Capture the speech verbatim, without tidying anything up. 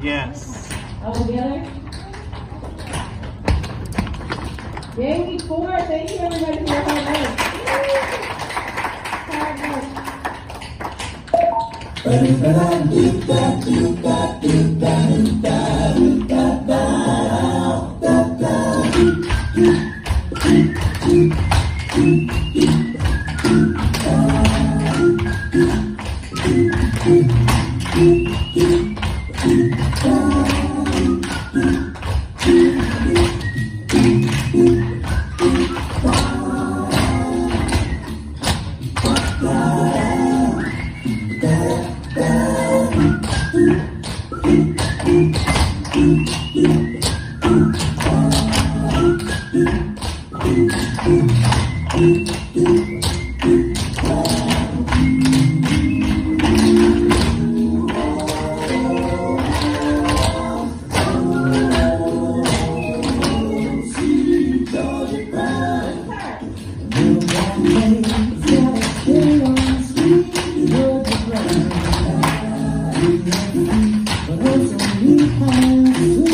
Yes. All together? Yankee four. Thank you everybody for your hard work. But also we have